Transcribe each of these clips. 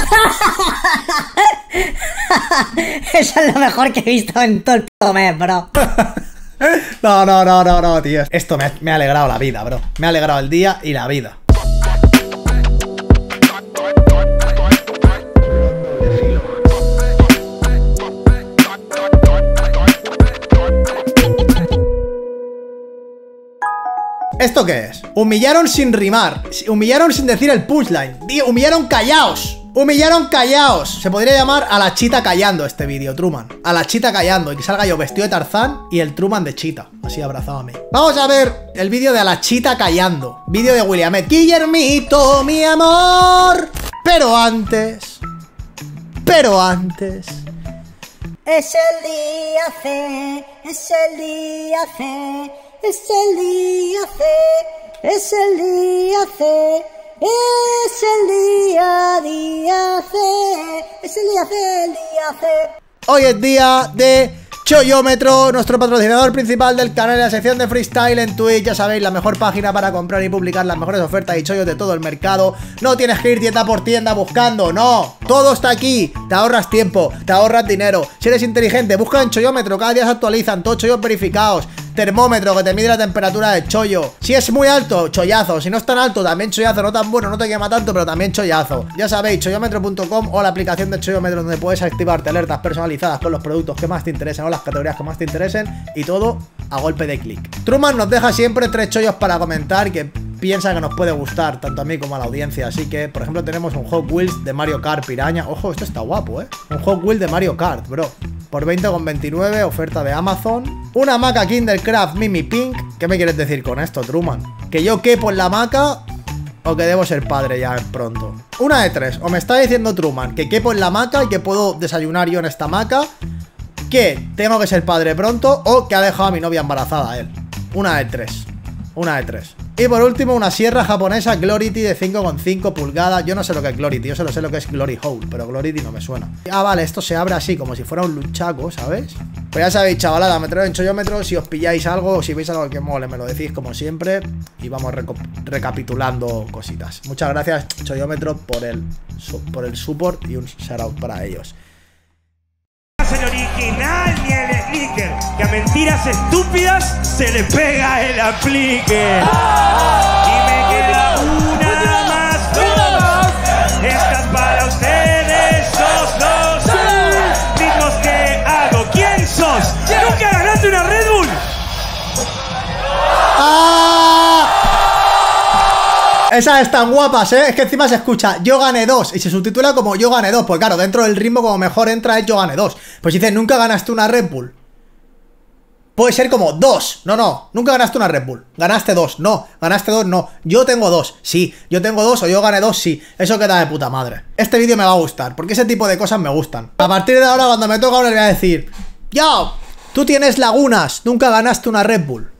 Eso es lo mejor que he visto en todo el puto mes, bro. No, tío. Esto me ha alegrado la vida, bro. Me ha alegrado el día y la vida. ¿Esto qué es? Humillaron sin rimar. Humillaron sin decir el punchline. Humillaron callaos. Humillaron callaos. Se podría llamar a la chita callando este vídeo, Truman. A la chita callando. Y que salga yo vestido de Tarzán y el Truman de chita. Así abrazado a mí. Vamos a ver el vídeo de a la chita callando. Vídeo de Williamet. Guillermito, mi amor. Pero antes. Es el día C. Es el día C. Es el día C. Es el día C. Es el día C. Es el día C, el día C. Hoy es día de Chollómetro, nuestro patrocinador principal del canal de la sección de freestyle en Twitch. Ya sabéis, la mejor página para comprar y publicar las mejores ofertas y chollos de todo el mercado. No tienes que ir tienda por tienda buscando, no. Todo está aquí. Te ahorras tiempo, te ahorras dinero. Si eres inteligente, busca en Chollómetro. Cada día se actualizan, todos chollos verificados. Termómetro que te mide la temperatura del chollo. Si es muy alto, chollazo. Si no es tan alto, también chollazo. No tan bueno, no te quema tanto, pero también chollazo. Ya sabéis, chollómetro.com o la aplicación de Chollómetro, donde puedes activarte alertas personalizadas con los productos que más te interesen o las categorías que más te interesen. Y todo a golpe de clic. Truman nos deja siempre 3 chollos para comentar que piensa que nos puede gustar, tanto a mí como a la audiencia. Así que, por ejemplo, tenemos un Hot Wheels de Mario Kart Piraña. Ojo, esto está guapo, un Hot Wheels de Mario Kart, bro. Por 20,29, oferta de Amazon. Una hamaca Kindercraft Mimi Pink. ¿Qué me quieres decir con esto, Truman? ¿Que yo quepo en la hamaca o que debo ser padre ya pronto? Una de 3. O me está diciendo Truman que quepo en la hamaca y que puedo desayunar yo en esta hamaca, que tengo que ser padre pronto, o que ha dejado a mi novia embarazada él. Una de 3. Una de 3. Y por último, una sierra japonesa Glority de 5,5 pulgadas. Yo no sé lo que es Glority, yo solo sé lo que es Glory Hole, pero Glority no me suena. Ah, vale, esto se abre así, como si fuera un luchaco, ¿sabes? Pues ya sabéis, chavalada, me traigo en Chollómetro. Si os pilláis algo o si veis algo que mole, me lo decís como siempre. Y vamos recapitulando cositas. Muchas gracias, Chollómetro, por el support y un shout out para ellos. El original ni el sneaker, que a mentiras estúpidas se le pega el aplique. Y me queda una más, dos. Esta es para ustedes, sos los ritmos que hago. ¿Quién sos? ¿Nunca ganaste una Red Bull? Esas están guapas, es que encima se escucha Yo gané 2 y se subtitula como Yo gané 2. Pues claro, dentro del ritmo como mejor entra es Yo gané 2. Pues dice, nunca ganaste una Red Bull. Puede ser como 2. No, nunca ganaste una Red Bull. Ganaste 2, no. Ganaste 2, no. Yo tengo 2, sí. Yo tengo 2 o yo gané 2, sí. Eso queda de puta madre. Este vídeo me va a gustar, porque ese tipo de cosas me gustan. A partir de ahora, cuando me toca ahora, le voy a decir, yo, tú tienes lagunas, nunca ganaste una Red Bull.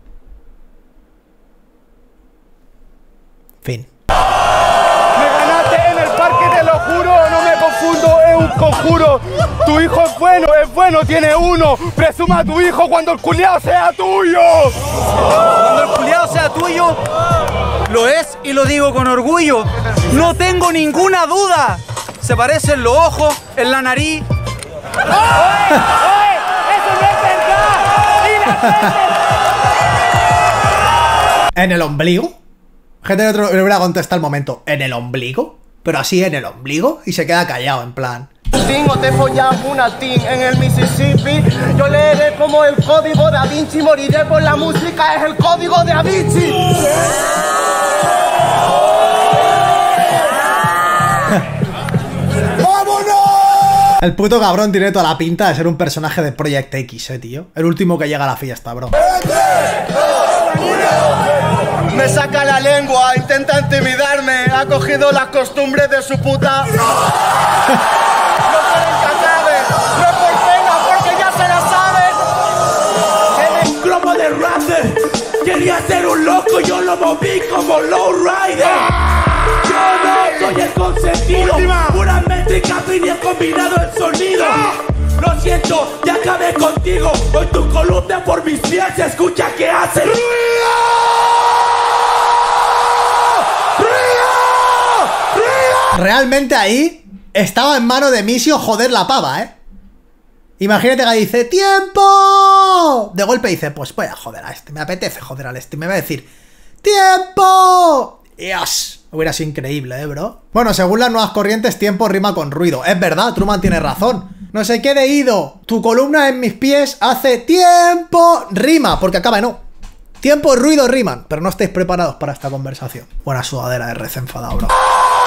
Fin. Me ganaste en el parque, te lo juro, no me confundo, es un conjuro. Tu hijo es bueno, tiene uno. Presuma a tu hijo cuando el culiao sea tuyo. Cuando el culiao sea tuyo, lo es y lo digo con orgullo. No tengo ninguna duda. Se parecen los ojos, en la nariz. ¡Oye! ¡Eso no es verdad! ¿En el ombligo? Gente, le voy a contestar al momento. ¿En el ombligo? Pero así, en el ombligo. Y se queda callado, en plan. Tengo te follamos una team en el Mississippi. Yo leeré como el código de Da Vinci. Moriré por la música, es el código de Da Vinci. ¡Vámonos! El puto cabrón tiene toda la pinta de ser un personaje de Project X, tío. El último que llega a la fiesta, bro. Me saca la lengua, intenta intimidarme. Ha cogido las costumbres de su puta. No quieren que acabe, no es por pena, porque ya se la saben. El cromo de Raptor quería ser un loco, yo lo moví como lowrider. Yo no soy el consentido, pura métrica, vine combinado el sonido. Lo siento, ya acabé contigo. Hoy tu columna por mis pies se escucha que hace ¡Río! Realmente ahí estaba en mano de Misio joder la pava, ¿eh? Imagínate que dice ¡tiempo! De golpe dice, pues voy a joder a este, me apetece joder al este. Me va a decir ¡tiempo! ¡Dios! Hubiera sido increíble, bro. Bueno, según las nuevas corrientes, tiempo rima con ruido. Es verdad, Truman tiene razón. No sé qué de ido. Tu columna en mis pies hace tiempo. Rima, porque acaba en O. Tiempo y ruido riman. Pero no estáis preparados para esta conversación. Buena sudadera de Rez enfadado, bro.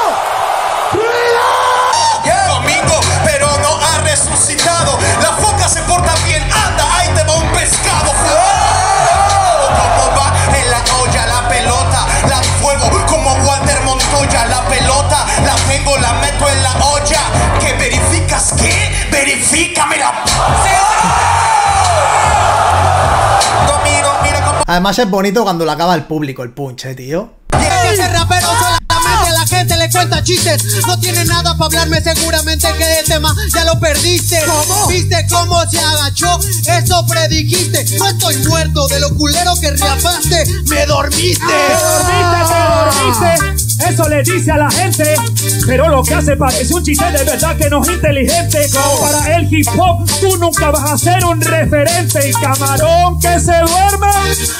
Domingo, pero no ha resucitado. La foca se porta bien, anda, ahí te va un pescado. ¿Cómo va en la olla la pelota? La fuego como Walter Montoya. La pelota la tengo, la meto en la olla. ¿Qué verificas? ¿Qué? Verifícamela. Domingo, mira cómo... Además es bonito cuando lo acaba el público, el punch, tío. Ese rapero solamente la gente le cuenta chistes. No tiene nada para hablarme, seguramente que el tema ya lo perdiste. ¿Cómo? ¿Viste cómo se agachó? Eso predijiste. No estoy muerto de lo culero que reapaste. ¡Me dormiste! Te dormiste. Eso le dice a la gente. Pero lo que hace parece un chiste de verdad que no es inteligente. Como para el hip hop, tú nunca vas a ser un referente. Y camarón que se duerma.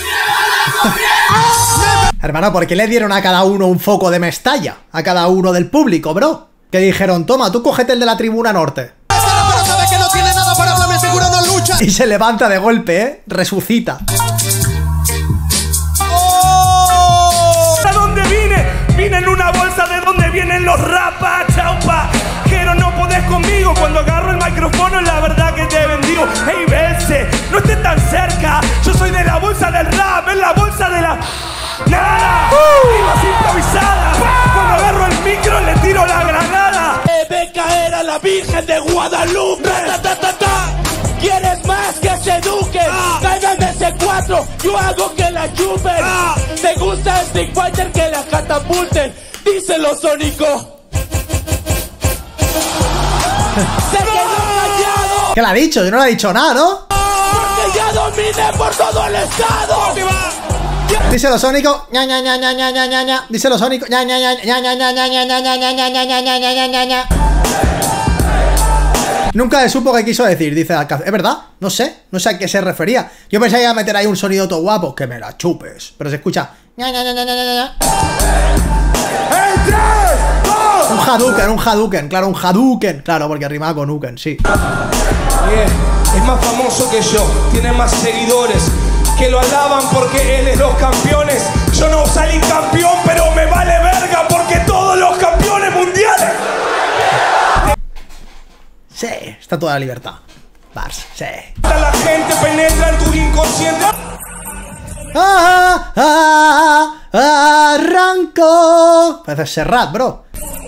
Hermano, ¿por qué le dieron a cada uno un foco de Mestalla? A cada uno del público, bro. Que dijeron, toma, tú cógete el de la tribuna norte. Pero sabe que no tiene nada para hablarme, seguro no lucha. Y se levanta de golpe, ¿eh? Resucita. ¿De dónde vine? Vine en una bolsa de donde vienen los rapas, chaupa. Pero no podés conmigo cuando agarro el micrófono, la verdad que te bendigo. Hey, vese, no estés tan cerca. Yo soy de la bolsa del rap, es la bolsa de la... ¡Nada! ¡Rimas improvisadas! Cuando agarro el micro le tiro la granada. Ve caer a la Virgen de Guadalupe. ¿Quieres más que se eduquen? Caigan de C4, yo hago que la chupen. ¿Te gusta Street Fighter? Que la catapulten. Díselo, Sónico. Se quedó callado. ¿Qué le ha dicho? Yo no le he dicho nada, ¿no? Porque ya dominé por todo el estado. Díselo, Sónico. Ña, ña, ña, ña, ña, ña, ña, ña. Díselo, Sónico. Ña, ña, ña, ña, ña, ña, ña, ña, ña, ña, ña, ña, ña, ña, ña, ña, ña. Nunca le supo qué quiso decir, dice Alcázar. ¿Es verdad? No sé a qué se refería. Yo pensé que iba a meter ahí un sonido todo guapo. Que me la chupes. Pero se escucha. Ña, ña, ña, ña, ña, ña, ña. Un Hadouken, claro, un Hadouken. Claro, porque rimaba con Uken, sí. Es más famoso que yo, tiene más seguidores que lo alaban porque él es los campeones. Yo no salí campeón, pero me vale verga porque todos los campeones mundiales. Sí, está toda la libertad. Bars, sí. La gente penetra en tu inconsciente. Arranco. Parece Serrat, bro.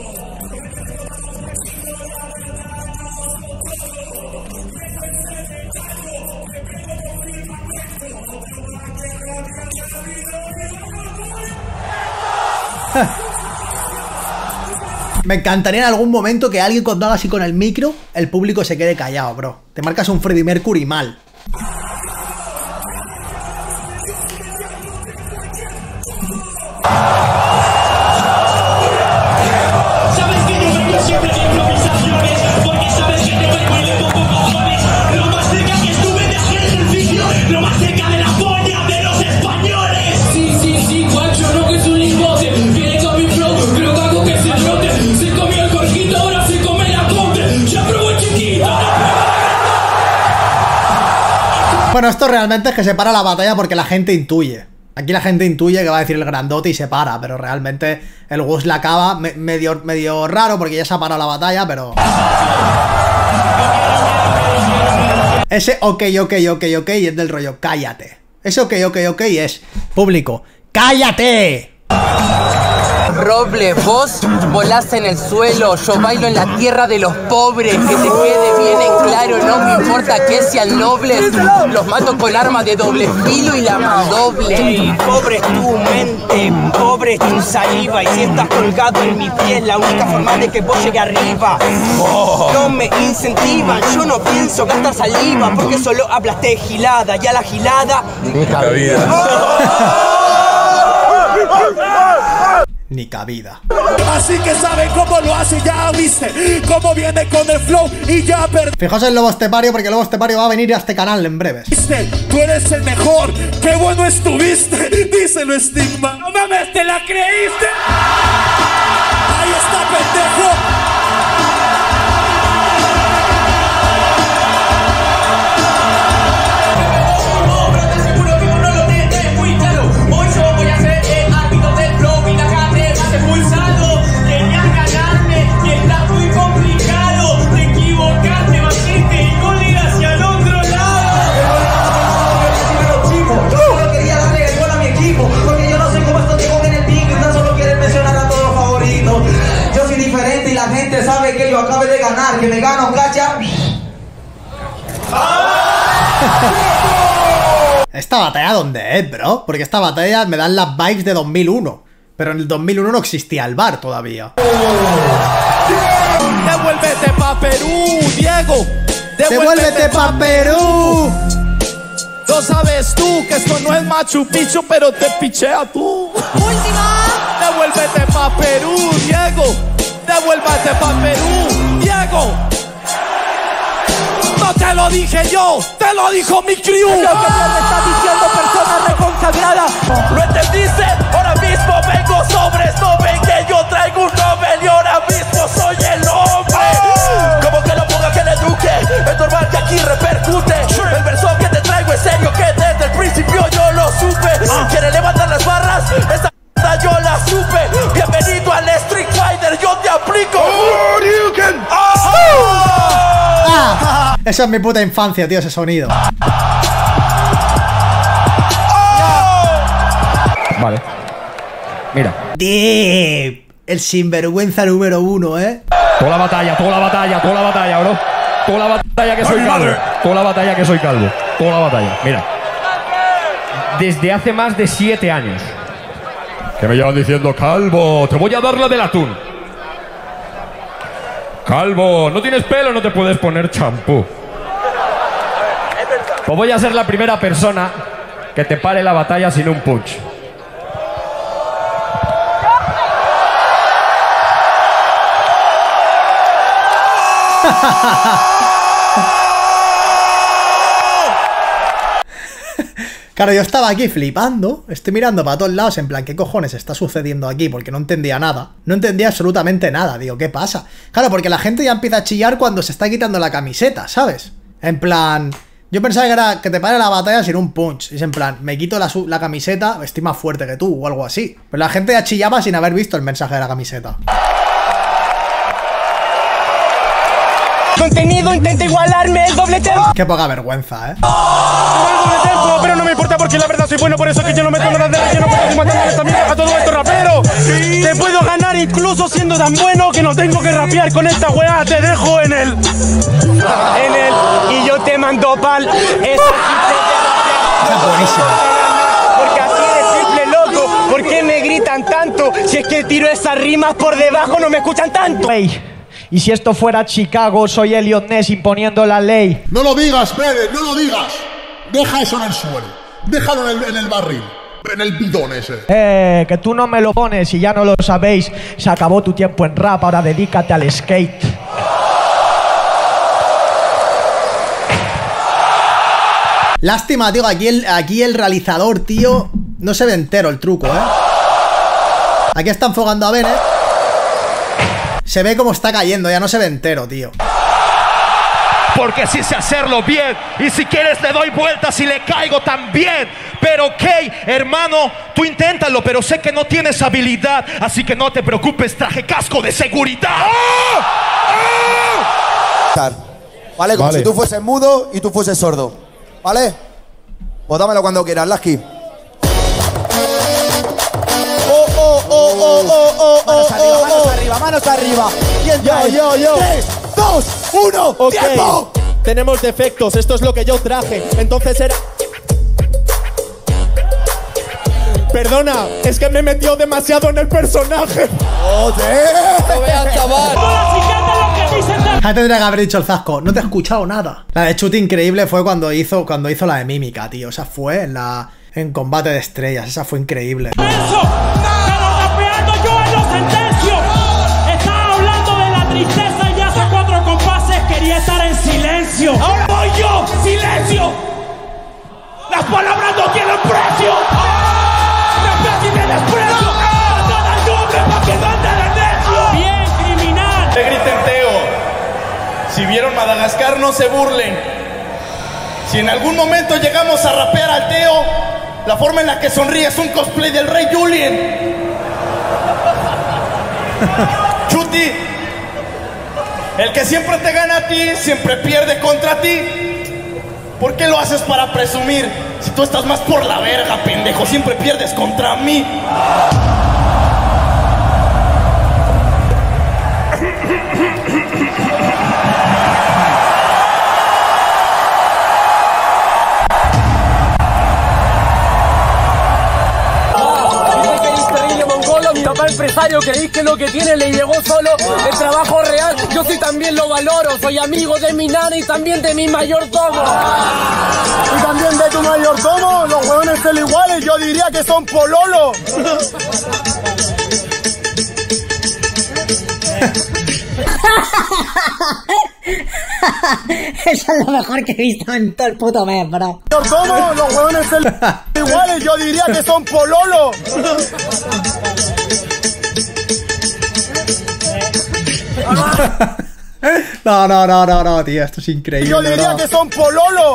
Me encantaría en algún momento que alguien cuando haga así con el micro, el público se quede callado, bro. Te marcas un Freddie Mercury mal. Sabes que yo vengo siempre de improvisaciones, porque sabes que te vengo y le pongo cojones. Lo más cerca que estuve de hacer ejercicio, lo más cerca de la polla de los españoles. Sí, guacho, no que es un lingote. Viene con mi flow, creo que hago que se brote. Se comió el corquito, ahora se come la conte. Ya probó el chiquito, Bueno, esto realmente es que se para la batalla porque la gente intuye. Aquí la gente intuye que va a decir el grandote y se para, pero realmente el Gus la acaba medio raro porque ya se ha parado la batalla, pero... Ese ok es del rollo, cállate. Ese ok es público, ¡cállate! Roble, vos volás en el suelo, yo bailo en la tierra de los pobres, que te quede bien en claro, no me importa que sean nobles, los mato con armas de doble filo y la mandoble. Hey, pobre es tu mente, pobre es tu saliva, y si estás colgado en mi piel, la única forma de que vos llegue arriba. No me incentivan, yo no pienso gastar saliva, porque solo hablas de gilada, y a la gilada... ni cabida. Así que saben cómo lo hace, ya viste cómo viene con el flow y ya perdiste. Fijaos en Lobo Estepario, porque Lobo Estepario va a venir a este canal en breves. Tú eres el mejor, qué bueno estuviste, díselo Stigma. No mames, ¿te la creíste? Ahí está, pendejo. Sabe que yo acabe de ganar, que me gano, cacha. ¿Esta batalla dónde es, bro? Porque esta batalla me dan las vibes de 2001. Pero en el 2001 no existía el bar todavía. Devuélvete pa' Perú, Diego. Devuélvete pa' Perú. No sabes tú que esto no es Machu Picchu, pero te pichea tú. Última. Devuélvete pa' Perú, Diego. Devuélvete pa' Perú, Diego. No te lo dije yo, te lo dijo mi crew. Es lo que me está diciendo persona reconsagrada. ¿Lo entendiste? Ahora mismo vengo sobre esto. Ven que yo traigo un Nobel y ahora mismo soy el hombre. Como que lo ponga que le eduque. Es normal que aquí repercute. El verso que te traigo es serio, que desde el principio yo lo supe. ¿Quiere levantar las barras? Esta yo la supe. Bienvenido al Street Fighter, yo te aplico. Eso es mi puta infancia, tío, ese sonido. Vale. Mira. Deep. El sinvergüenza número 1, ¿eh? Toda la batalla, bro. Toda la batalla que soy calvo. Toda la batalla que soy calvo. Toda la batalla. Mira. Desde hace más de 7 años. Que me llevan diciendo, calvo, te voy a dar la del atún. Calvo, no tienes pelo, no te puedes poner champú. Pues voy a ser la primera persona que te pare la batalla sin un punch. Claro, yo estaba aquí flipando, estoy mirando para todos lados en plan, ¿qué cojones está sucediendo aquí? Porque no entendía nada, no entendía absolutamente nada, digo, ¿qué pasa? Claro, porque la gente ya empieza a chillar cuando se está quitando la camiseta, ¿sabes? En plan, yo pensaba que era que te pare la batalla sin un punch, y es en plan, me quito la camiseta, estoy más fuerte que tú, o algo así. Pero la gente ya chillaba sin haber visto el mensaje de la camiseta. Contenido intenta igualarme el doble tempo. Qué poca vergüenza, ¿eh? Pero no me importa porque la verdad soy bueno, por eso que yo no meto nada de relleno, porque estoy matando esta mierda a todo esto rapero. Te puedo ganar incluso siendo tan bueno que no tengo que rapear con esta weá, te dejo en el y yo te mando pal. Esa buenísimo. Porque así de simple, loco. ¿Por qué me gritan tanto? Si es que tiro esas rimas por debajo no me escuchan tanto. Y si esto fuera Chicago, soy Elliot Ness imponiendo la ley. No lo digas, Pérez, no lo digas. Deja eso en el suelo. Déjalo en el barril. En el bidón ese. Que tú no me lo pones y ya no lo sabéis. Se acabó tu tiempo en rap, ahora dedícate al skate. Lástima, tío, aquí el realizador, tío, no se ve entero el truco, ¿eh? Aquí está enfocando a Bennett. Se ve como está cayendo, ya no se ve entero, tío. Porque sí sé hacerlo bien. Y si quieres le doy vueltas y le caigo también. Pero ok, hermano, tú inténtalo, pero sé que no tienes habilidad. Así que no te preocupes, traje casco de seguridad. Vale, como si tú fueses mudo y tú fueses sordo. ¿Vale? Pues dámelo cuando quieras, Lasky. Manos arriba, manos arriba. Yo. 3, 2, 1, ¡tiempo! Tenemos defectos, esto es lo que yo traje. Entonces era... Perdona, es que me metió demasiado en el personaje. ¡Joder! ¡No veas, chaval! Ya tendría que haber dicho el Zasco, no te he escuchado nada. La de Chute increíble fue cuando hizo la de mímica, tío. O sea, fue en combate de estrellas, esa fue increíble. ¡Eso! ¡Estamos rapeando yo! Madagascar no se burlen. Si en algún momento llegamos a rapear al Teo, la forma en la que sonríe es un cosplay del Rey Julien. Chuti, el que siempre te gana a ti, siempre pierde contra ti. ¿Por qué lo haces para presumir? Si tú estás más por la verga, pendejo, siempre pierdes contra mí. Mi papá empresario, creí que lo que tiene le llegó solo. El trabajo real, yo sí también lo valoro. Soy amigo de mi nana y también de mi mayordomo. Y también de tu mayordomo. Los huevones son iguales, yo diría que son pololo. Eso es lo mejor que he visto en todo el puto mes, bro. Mayordomo, los huevones son iguales, yo diría que son pololo. No, tío, esto es increíble. Yo diría que son pololo.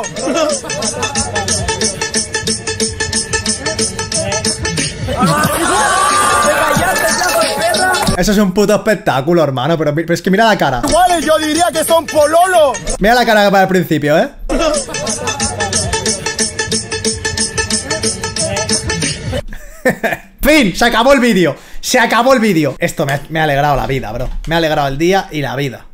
Eso es un puto espectáculo, hermano. Pero es que mira la cara. Iguales, yo diría que son pololo. Mira la cara para el principio, ¿eh? Fin, se acabó el vídeo. Se acabó el vídeo. Esto me ha alegrado la vida, bro. Me ha alegrado el día y la vida.